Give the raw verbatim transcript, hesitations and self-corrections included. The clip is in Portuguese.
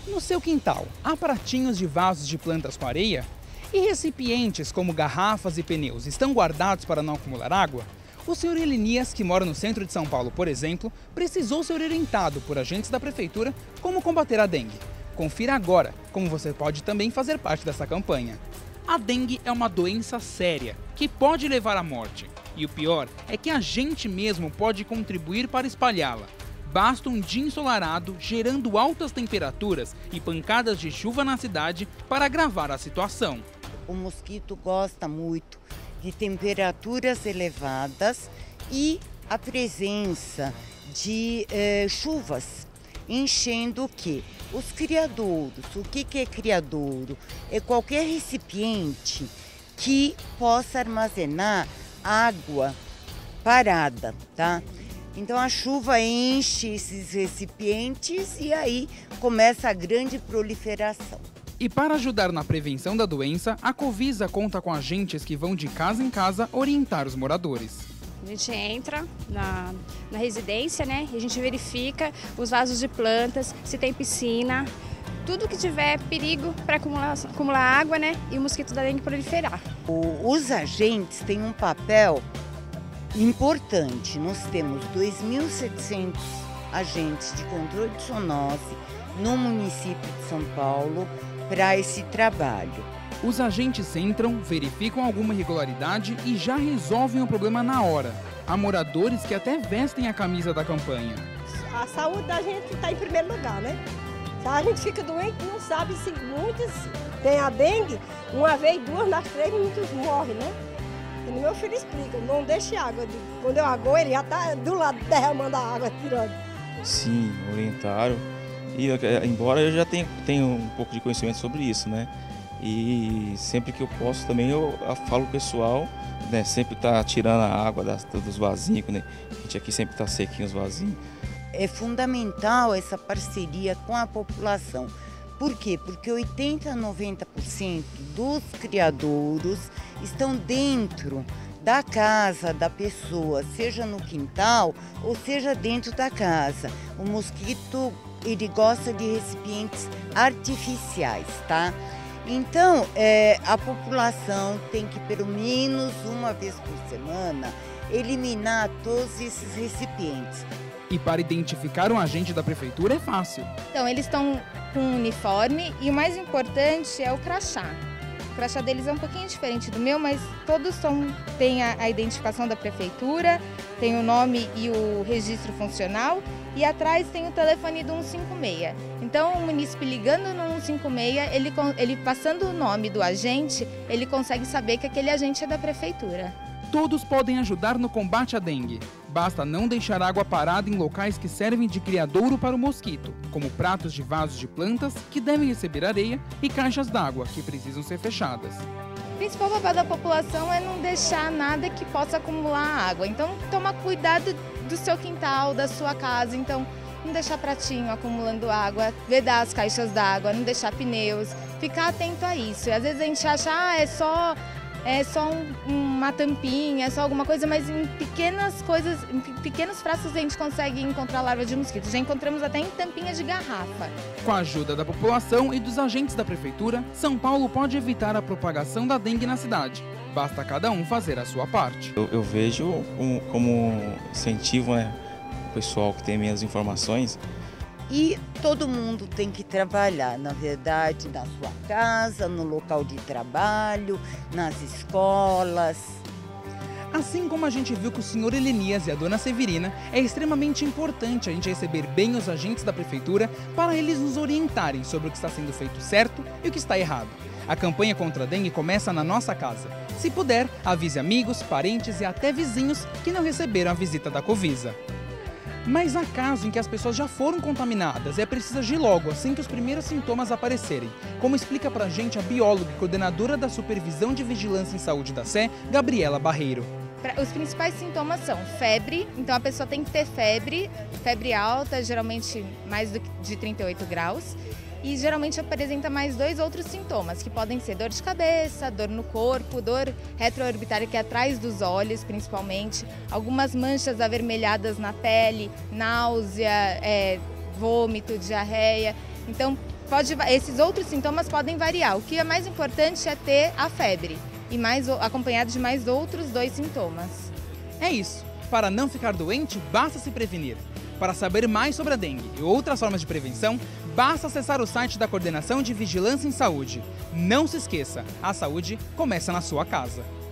No seu quintal, há pratinhos de vasos de plantas com areia? E recipientes como garrafas e pneus estão guardados para não acumular água? O senhor Elinias, que mora no centro de São Paulo, por exemplo, precisou ser orientado por agentes da prefeitura como combater a dengue. Confira agora como você pode também fazer parte dessa campanha. A dengue é uma doença séria que pode levar à morte. E o pior é que a gente mesmo pode contribuir para espalhá-la. Basta um dia ensolarado, gerando altas temperaturas e pancadas de chuva na cidade para agravar a situação. O mosquito gosta muito de temperaturas elevadas e a presença de eh, chuvas, enchendo o quê? Os criadouros. O que, que é criadouro? É qualquer recipiente que possa armazenar água parada, tá? Então a chuva enche esses recipientes e aí começa a grande proliferação. E para ajudar na prevenção da doença, a Covisa conta com agentes que vão de casa em casa orientar os moradores. A gente entra na, na residência, né? E a gente verifica os vasos de plantas, se tem piscina, tudo que tiver perigo para acumular, acumular água, né? E o mosquito da dengue proliferar. O, os agentes têm um papel importante. Nós temos dois mil e setecentos agentes de controle de zoonose no município de São Paulo para esse trabalho. Os agentes entram, verificam alguma irregularidade e já resolvem o problema na hora. Há moradores que até vestem a camisa da campanha. A saúde da gente está em primeiro lugar, né? Se a gente fica doente, não sabe se muitos têm a dengue, uma vez, duas, nas três, muitos morrem, né? E meu filho explica, não deixe água. Quando eu agou, ele já está do lado derramando a água, tirando. Sim, orientaram. E embora eu já tenha, tenha um pouco de conhecimento sobre isso, né? E sempre que eu posso também eu, eu falo pro pessoal, né? Sempre tá tirando a água das, dos vasinhos, né? A gente aqui sempre tá sequinho os vasinhos. É fundamental essa parceria com a população. Por quê? Porque oitenta a noventa por cento dos criadouros estão dentro da casa da pessoa, seja no quintal ou seja dentro da casa. O mosquito, ele gosta de recipientes artificiais, tá? Então, é, a população tem que, pelo menos uma vez por semana, eliminar todos esses recipientes. E para identificar um agente da prefeitura é fácil. Então, eles estão com um uniforme e o mais importante é o crachá. O crachá deles é um pouquinho diferente do meu, mas todos são, têm a, a identificação da prefeitura, tem o nome e o registro funcional e atrás tem o telefone do cento e cinquenta e seis. Então, o munícipe ligando no cento e cinquenta e seis, ele, ele passando o nome do agente, ele consegue saber que aquele agente é da prefeitura. Todos podem ajudar no combate à dengue. Basta não deixar água parada em locais que servem de criadouro para o mosquito, como pratos de vasos de plantas, que devem receber areia, e caixas d'água, que precisam ser fechadas. O principal papel da população é não deixar nada que possa acumular água. Então, toma cuidado do seu quintal, da sua casa. Então, não deixar pratinho acumulando água, vedar as caixas d'água, não deixar pneus, ficar atento a isso. E às vezes a gente acha, ah, é só... É só um, uma tampinha, é só alguma coisa, mas em pequenas coisas, em pequenos frascos a gente consegue encontrar larva de mosquito. Já encontramos até em tampinhas de garrafa. Com a ajuda da população e dos agentes da prefeitura, São Paulo pode evitar a propagação da dengue na cidade. Basta cada um fazer a sua parte. Eu, eu vejo como, como incentivo, né, o pessoal que tem menos informações. E todo mundo tem que trabalhar, na verdade, na sua casa, no local de trabalho, nas escolas. Assim como a gente viu que o senhor Elinias e a dona Severina, é extremamente importante a gente receber bem os agentes da prefeitura para eles nos orientarem sobre o que está sendo feito certo e o que está errado. A campanha contra a dengue começa na nossa casa. Se puder, avise amigos, parentes e até vizinhos que não receberam a visita da Covisa. Mas há casos em que as pessoas já foram contaminadas e é preciso agir logo, assim que os primeiros sintomas aparecerem. Como explica pra gente a bióloga e coordenadora da Supervisão de Vigilância em Saúde da S E, Gabriela Barreiro. Os principais sintomas são febre, então a pessoa tem que ter febre, febre alta, geralmente mais do que de trinta e oito graus. E geralmente apresenta mais dois outros sintomas, que podem ser dor de cabeça, dor no corpo, dor retroorbitária, que é atrás dos olhos principalmente, algumas manchas avermelhadas na pele, náusea, é, vômito, diarreia. Então, pode, esses outros sintomas podem variar. O que é mais importante é ter a febre e mais acompanhado de mais outros dois sintomas. É isso. Para não ficar doente, basta se prevenir. Para saber mais sobre a dengue e outras formas de prevenção, basta acessar o site da Coordenação de Vigilância em Saúde. Não se esqueça, a saúde começa na sua casa.